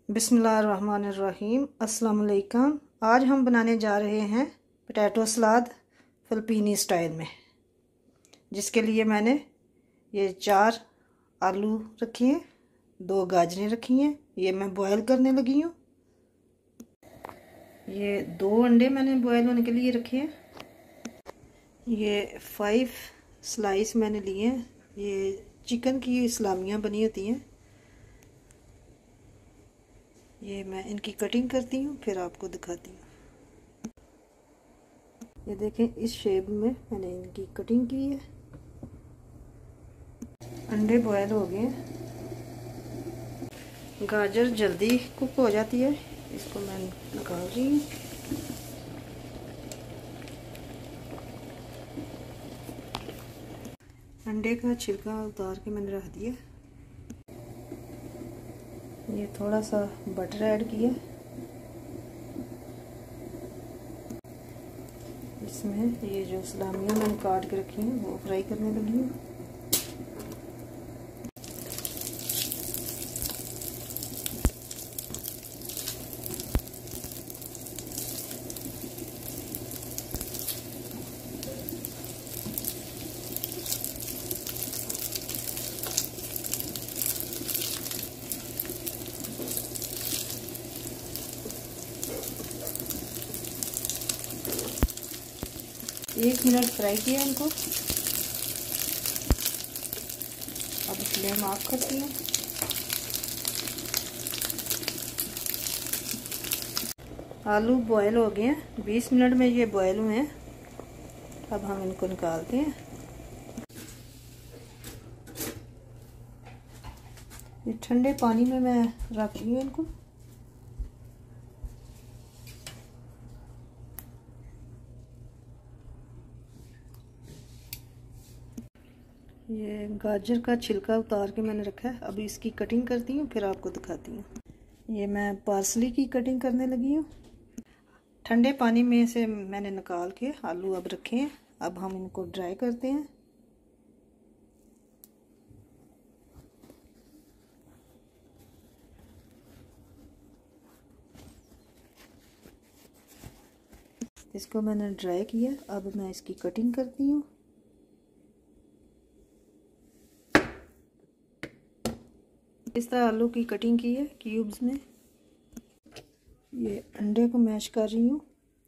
बिस्मिल्लाहिर्रहमानिर्रहीम। अस्सलाम वालेकुम। आज हम बनाने जा रहे हैं पोटैटो सलाद फ़िलिपीनी स्टाइल में, जिसके लिए मैंने ये 4 आलू रखे हैं, 2 गाजरें रखी हैं, ये मैं बॉयल करने लगी हूँ। ये 2 अंडे मैंने बॉयल होने के लिए रखे हैं। ये 5 स्लाइस मैंने लिए हैं। ये चिकन की सलामियाँ बनी होती हैं। ये मैं इनकी कटिंग करती हूँ, फिर आपको दिखाती हूँ। ये देखें, इस शेप में मैंने इनकी कटिंग की है। अंडे बॉयल हो गए हैं। गाजर जल्दी कुक हो जाती है, इसको मैं निकाल रही हूँ। अंडे का छिलका उतार के मैंने रख दिया। ये थोड़ा सा बटर ऐड किया, इसमें ये जो सलामियाँ मैंने काट के रखी हैं वो फ्राई करने लगी हूँ। एक मिनट फ्राई किया इनको। अब फ्लेम ऑफ करती हूँ। आलू बॉयल हो गए हैं, 20 मिनट में ये बॉयल हुए हैं। अब हम इनको निकालते हैं। ये ठंडे पानी में मैं रख रही हूँ इनको। ये गाजर का छिलका उतार के मैंने रखा है। अभी इसकी कटिंग करती हूँ, फिर आपको दिखाती हूँ। ये मैं पार्सली की कटिंग करने लगी हूँ। ठंडे पानी में से मैंने निकाल के आलू अब रखे हैं। अब हम इनको ड्राई करते हैं। इसको मैंने ड्राई किया। अब मैं इसकी कटिंग करती हूँ। इस तरह आलू की कटिंग की है क्यूब्स में। ये अंडे को मैश कर रही हूँ।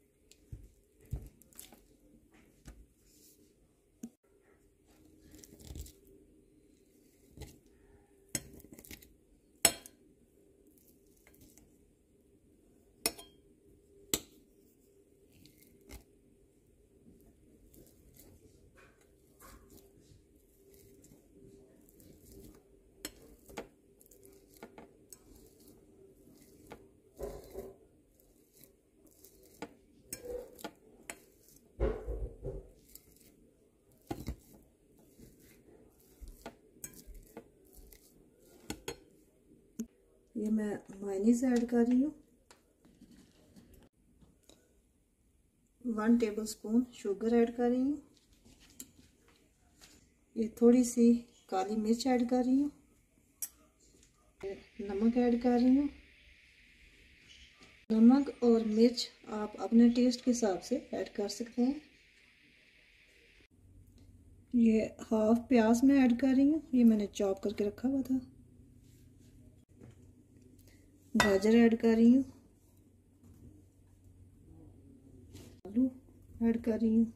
ये मैं मायोनीज ऐड कर रही हूँ। 1 टेबलस्पून शुगर ऐड कर रही हूँ। ये थोड़ी सी काली मिर्च ऐड कर रही हूँ। नमक ऐड कर रही हूँ। नमक और मिर्च आप अपने टेस्ट के हिसाब से ऐड कर सकते हैं। ये हाफ प्याज में ऐड कर रही हूँ। ये मैंने चॉप करके रखा हुआ था। गाजर ऐड कर रही हूँ। आलू ऐड कर रही हूँ।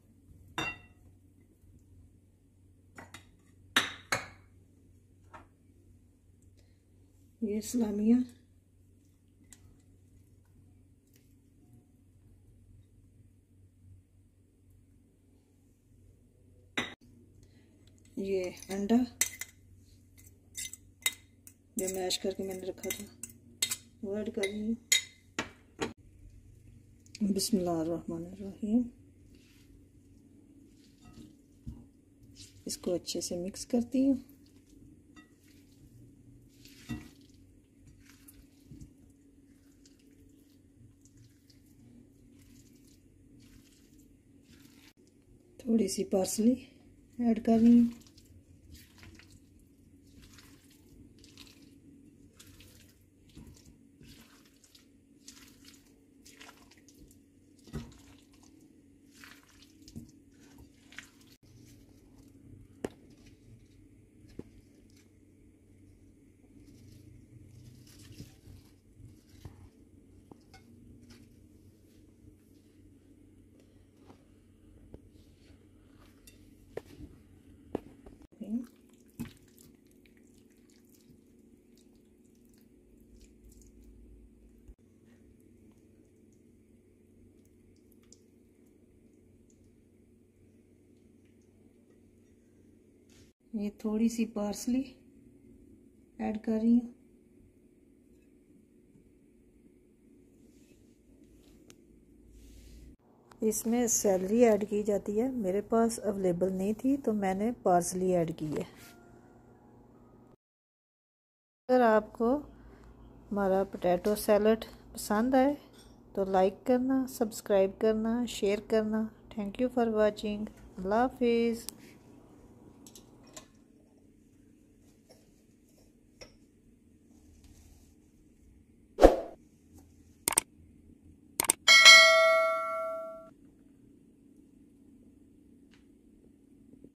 ये सलामियाँ, ये अंडा जो मैश करके मैंने रखा था वो ऐड कर रही हूँ। बिस्मिल्लाहिर्रहमानिर्रहीम। इसको अच्छे से मिक्स करती हूँ। थोड़ी सी पार्सली ऐड कर रही हूँ। ये थोड़ी सी पार्सली ऐड कर रही हूँ। इसमें सेलरी ऐड की जाती है, मेरे पास अवेलेबल नहीं थी तो मैंने पार्सली ऐड की है। अगर आपको हमारा पोटैटो सैलड पसंद आए तो लाइक करना, सब्सक्राइब करना, शेयर करना। Thank you for watching. अल्लाह हाफिज़।